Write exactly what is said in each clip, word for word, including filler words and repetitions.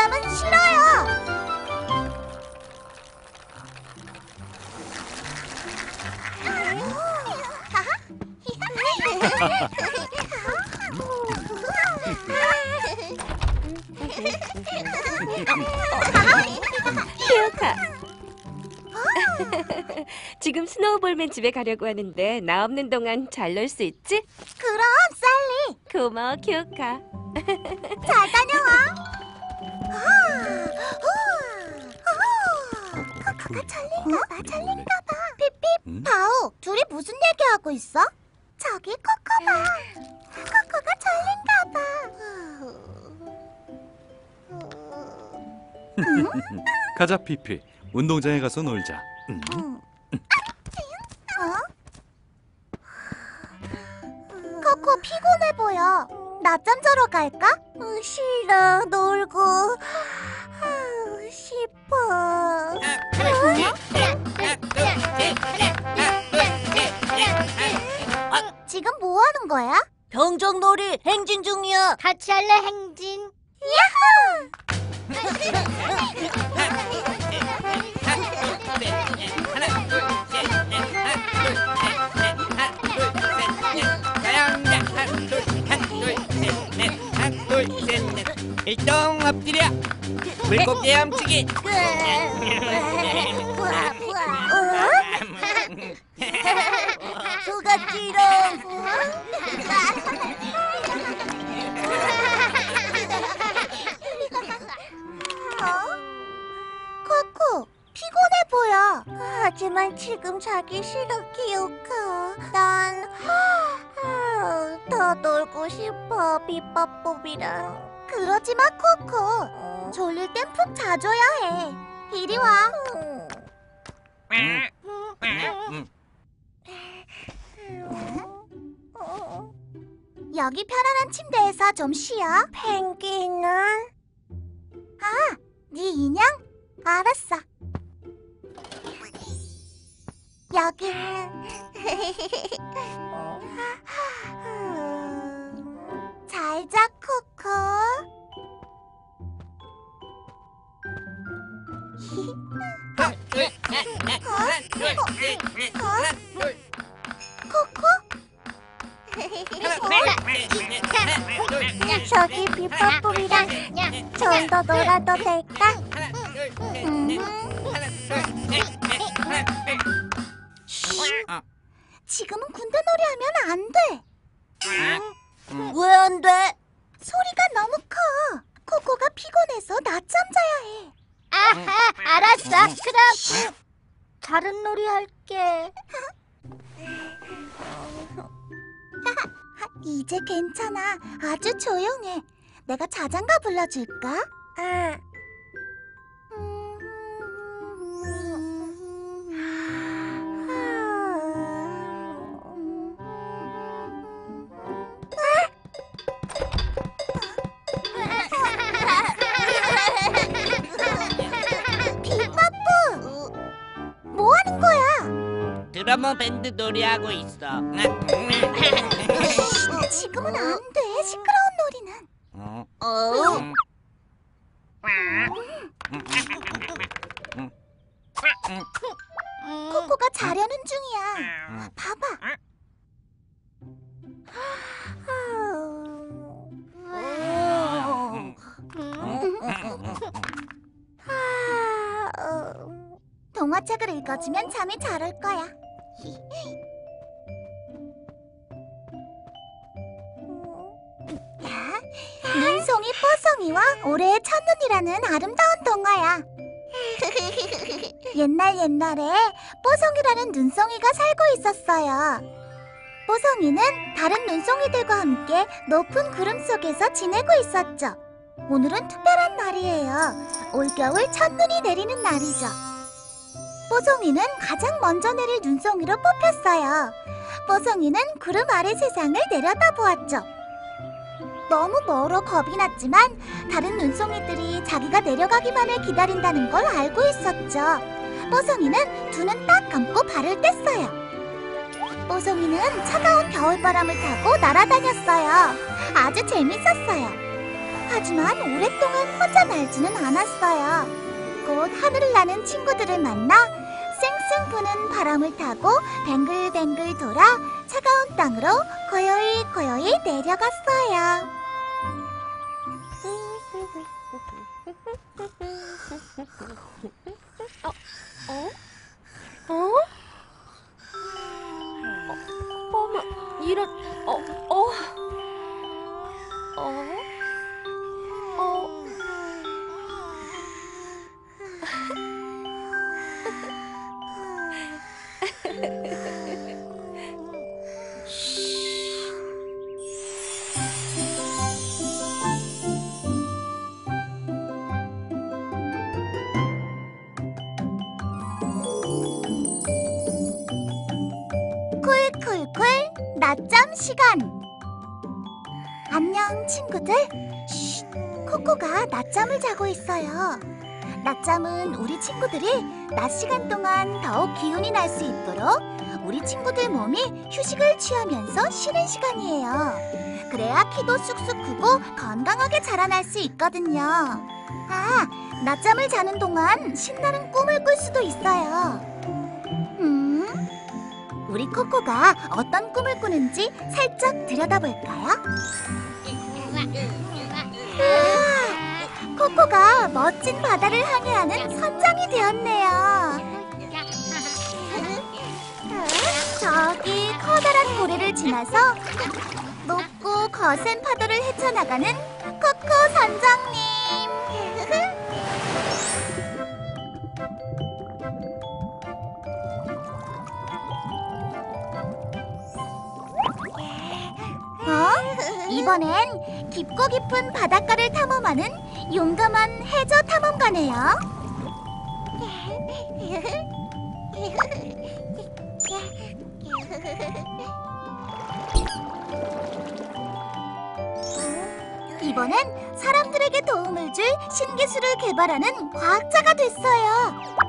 바람은 싫어요. 키오카. 지금 스노우볼맨 집에 가려고 하는데 나 없는 동안 잘 놀 수 있지? 그럼, 쌀리. 고마워, 키오카. 잘 다녀와. 코코가 잘린가 봐, 잘린가 봐. 삐삐, 바오, 둘이 무슨 얘기하고 있어? 저기 코코 봐. 코코가 잘린가 봐. 가자, 피피. 운동장에 가서 놀자. 응? 어? 코코 피곤해 보여. 낮잠 자러 갈까? 어, 싫어, 놀고 아, 싶어. 어? 지금 뭐 하는 거야? 병정놀이 행진 중이야. 같이 할래, 행진? 야호! 일동 엎드려 물고기 훔치기. 수갑지롱. 코코, 피곤해 보여. 하지만 지금 자기 싫어, 키오카. 난 더 놀고 싶어, 비빠뽀비랑. 그러지 마, 코코. 졸릴 땐 푹 자줘야 해. 이리 와. 여기 편안한 침대에서 좀 쉬어. 펭귄은? 아, 네 인형? 알았어. 여기는 잘 자, 코코. 코코? 저기 비빠뿌리랑 좀 더 놀아도 될까? 음. 지금은 군대놀이 하면 안 돼. 왜 안 돼? 소리가 너무 커. 코코가 피곤해서 낮잠 자야 해. 아하, 알았어. 그럼 다른 놀이 할게. 이제 괜찮아. 아주 조용해. 내가 자장가 불러줄까? 아. 비빠뿌! 뭐 하는 거야? 드러머 밴드 놀이하고 있어. 지금은 안 돼. 시끄러운 놀이는. 어? 코코가 자려는 중이야. 봐봐. 동화책을 읽어주면 잠이 잘 올 거야. 눈송이 뽀송이와 올해의 첫눈이라는 아름다운 동화야. 옛날 옛날에 뽀송이라는 눈송이가 살고 있었어요. 뽀송이는 다른 눈송이들과 함께 높은 구름 속에서 지내고 있었죠. 오늘은 특별한 날이에요. 올겨울 첫눈이 내리는 날이죠. 뽀송이는 가장 먼저 내릴 눈송이로 뽑혔어요. 뽀송이는 구름 아래 세상을 내려다보았죠. 너무 멀어 겁이 났지만 다른 눈송이들이 자기가 내려가기만을 기다린다는 걸 알고 있었죠. 뽀송이는 두 눈 딱 감고 발을 뗐어요. 뽀송이는 차가운 겨울바람을 타고 날아다녔어요. 아주 재밌었어요. 하지만 오랫동안 혼자 날지는 않았어요. 곧 하늘을 나는 친구들을 만나 쌩쌩 부는 바람을 타고 뱅글뱅글 돌아 차가운 땅으로 고요히 고요히 내려갔어요. 어? 어? 어머, 이런, 어, 어, 어, 어. 쿨쿨쿨 낮잠 시간. 안녕 친구들. 쉿, 코코가 낮잠을 자고 있어요. 낮잠은 우리 친구들이 낮 시간 동안 더욱 기운이 날 수 있도록 우리 친구들 몸이 휴식을 취하면서 쉬는 시간이에요. 그래야 키도 쑥쑥 크고 건강하게 자라날 수 있거든요. 아, 낮잠을 자는 동안 신나는 꿈을 꿀 수도 있어요. 음, 우리 코코가 어떤 꿈을 꾸는지 살짝 들여다볼까요? 우와, 코코가 멋진 바다를 항해하는 선장이 되었네요. 저기 커다란 고래를 지나서 높고 거센 파도를 헤쳐나가는 코코 선장님. 어? 이번엔 깊고 깊은 바닷가를 탐험하는 용감한 해저 탐험가네요. 이번엔 사람들에게 도움을 줄 신기술을 개발하는 과학자가 됐어요.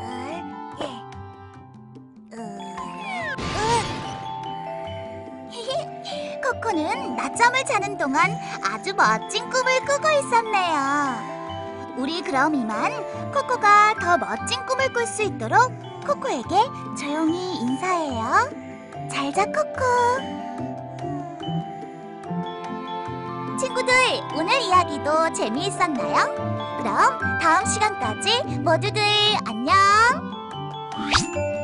코코는 낮잠을 자는 동안 아주 멋진 꿈을 꾸고 있었네요. 우리 그럼 이만 코코가 더 멋진 꿈을 꿀 수 있도록 코코에게 조용히 인사해요. 잘 자, 코코. 친구들, 오늘 이야기도 재미있었나요? 그럼 다음 시간까지 모두들 안녕!